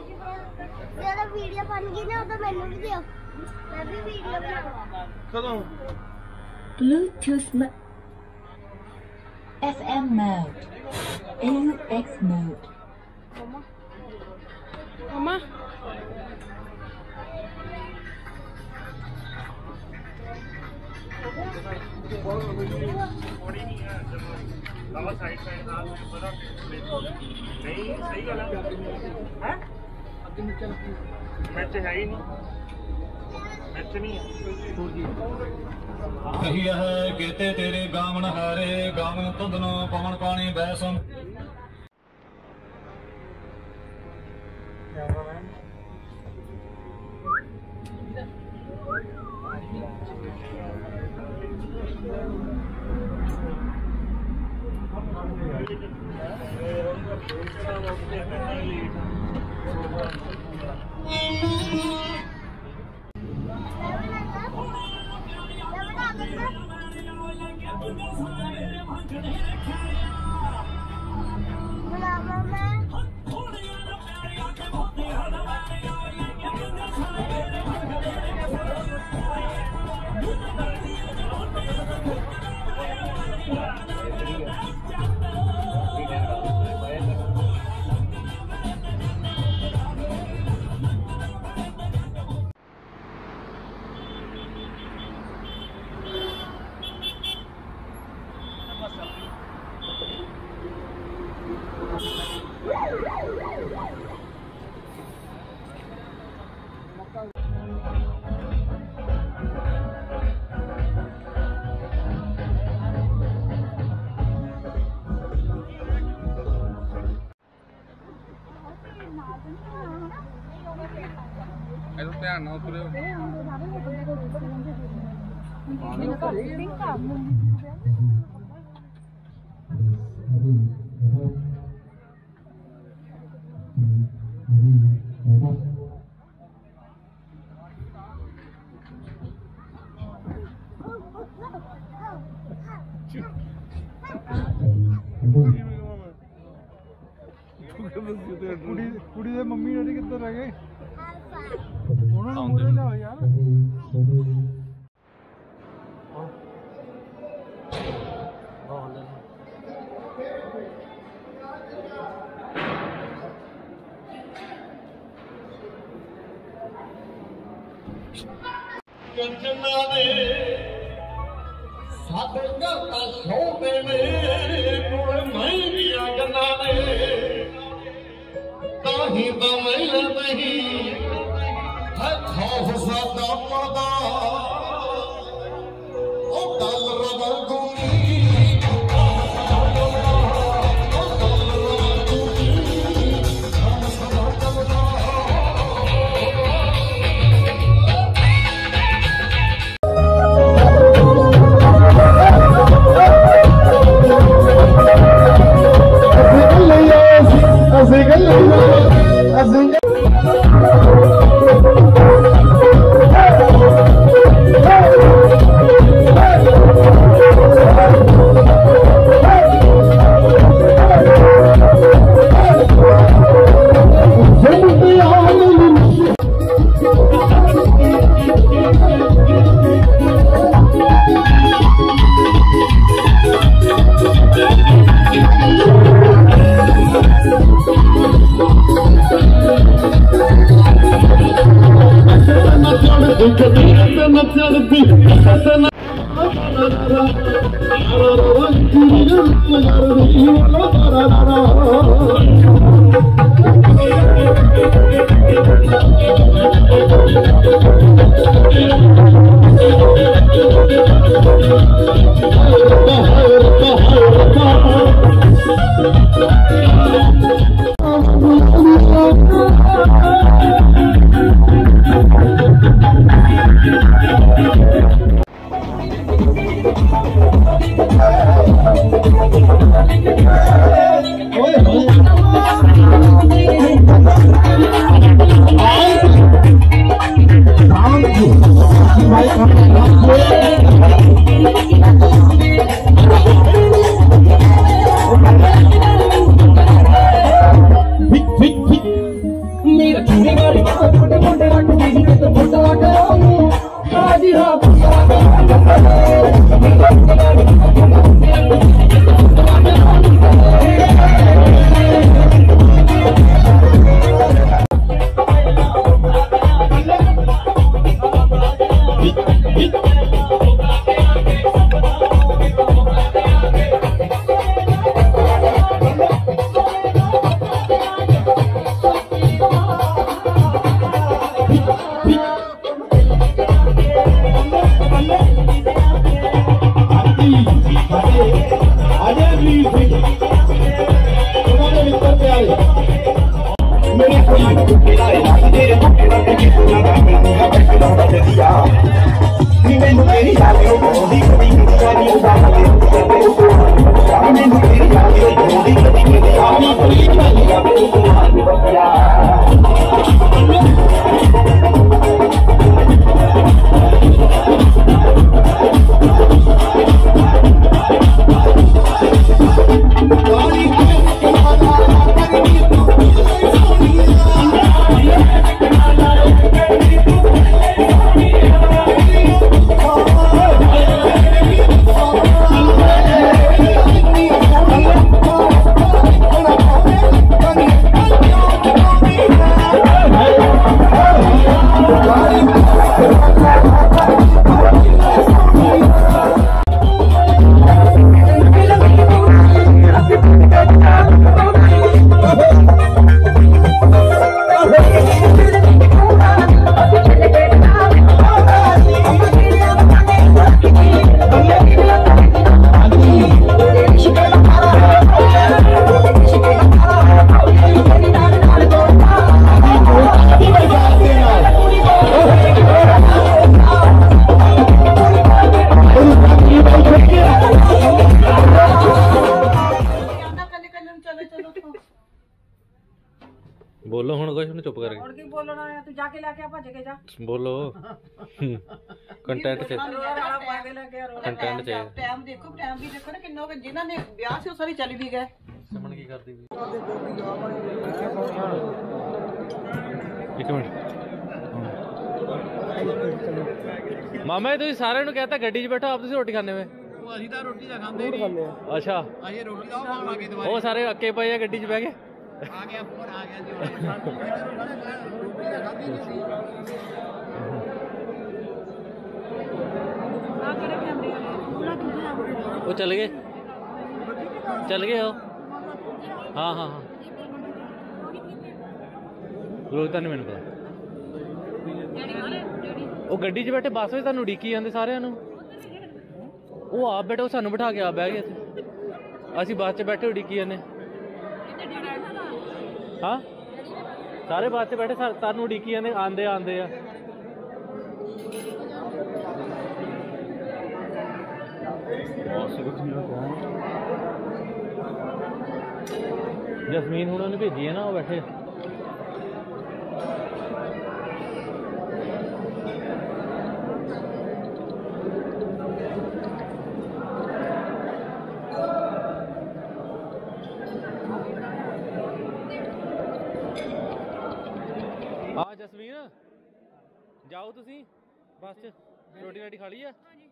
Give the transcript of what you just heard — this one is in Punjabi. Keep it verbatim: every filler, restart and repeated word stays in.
ਜਦੋਂ ਵੀਡੀਓ ਬਣ ਗਈ ਨਾ ਉਦੋਂ ਮੈਨੂੰ ਵੀ ਦਿਓ, ਮੈਂ ਵੀ ਵੀਡੀਓ ਬਣਾਵਾਂ। ਕਦੋਂ? Bluetooth F M mode, A U X mode. Mama, Mama. नहीं सही गल है, मिर्च है ही नहीं, मिर्च नहीं है। कहिया है कहते तेरे गावन हारे गावन तुदनो पवन पानी बैसम। ध्यान ना उतरे कुड़ी कुड़ी दे मम्मी डैडी किधर रह गए? उन्होंने मोड़े लिया यार। कंचना दे साथे करता शौक मेरे कोल महिया गन्ना दे ताही तो मैं नहीं है खौफ ज़्यादा पड़ा ओ दल रबर दूनी मेरा बोलो हुण कुछ चुप करके और की बोलना है तू जाके लेके आ भज के जा बोलो कंटेंट च वाला पा के लेके आ कंटेंट च टाइम देखो टाइम भी देखो ना किन्नो के जिन्हां ने ब्याह से सारी चली भी गए समन की करदी भी एक मिनट मामा ਤੁਸੀਂ ਸਾਰਿਆਂ ਨੂੰ ਕਹਤਾ ਗੱਡੀ 'ਚ ਬੈਠੋ ਆਪ ਤੁਸੀਂ ਰੋਟੀ ਖਾਣੇ ਵੇ ਉਹ ਅਸੀਂ ਤਾਂ ਰੋਟੀ ਦਾ ਖਾਂਦੇ ਨਹੀਂ ਅੱਛਾ ਅਸੀਂ ਰੋਟੀ ਦਾ ਖਾਣ ਲੱਗੇ ਦੁਬਾਰਾ ਉਹ ਸਾਰੇ ਅੱਕੇ ਪਏ ਆ ਗੱਡੀ 'ਚ ਬਹਿ ਕੇ ਆ ਗਿਆ ਫੋਨ ਆ ਗਿਆ ਜੀ ਰੋਟੀ ਦਾ ਖਾਂਦੀ ਨਹੀਂ ਸੀ ਆ ਕਿਹੜੇ ਕੈਮਰੇ ਵਾਲੇ ਉਹ ਚਲ ਗਏ ਚਲ ਗਏ ਉਹ ਹਾਂ ਹਾਂ ਹਾਂ ਲੋਕ ਤਾਂ ਨਹੀਂ ਮੈਨੂੰ ਪਤਾ ਉਹ ਗੱਡੀ 'ਚ ਬੈਠੇ ਬੱਸ ਵਿੱਚ ਤੁਹਾਨੂੰ ਉਡੀਕੀ ਜਾਂਦੇ ਸਾਰਿਆਂ ਨੂੰ ਉਹ ਆਪ ਬੈਠੇ ਉਹ ਸਾਨੂੰ ਬਿਠਾ ਕੇ ਆ ਬਹਿ ਗਏ ਇੱਥੇ ਅਸੀਂ ਬੱਸ 'ਚ ਬੈਠੇ ਉਡੀਕੀ ਜਾਂਦੇ ਹਾਂ ਸਾਰੇ ਬੱਸ 'ਚ ਬੈਠੇ ਸਾਨੂੰ ਉਡੀਕੀ ਜਾਂਦੇ ਆਂਦੇ ਆਂਦੇ ਆ ਜਸਮੀਨ ਹੁਣ ਉਹਨੇ ਭੇਜੀ ਹੈ ਨਾ ਉਹ ਬੈਠੇ ਆ ਜਸਮੀਨ ਜਾਓ ਤੁਸੀਂ ਬੱਸ 'ਚ ਰੋਟੀ ਰਾਟੀ ਖਾ ਲਈ ਆ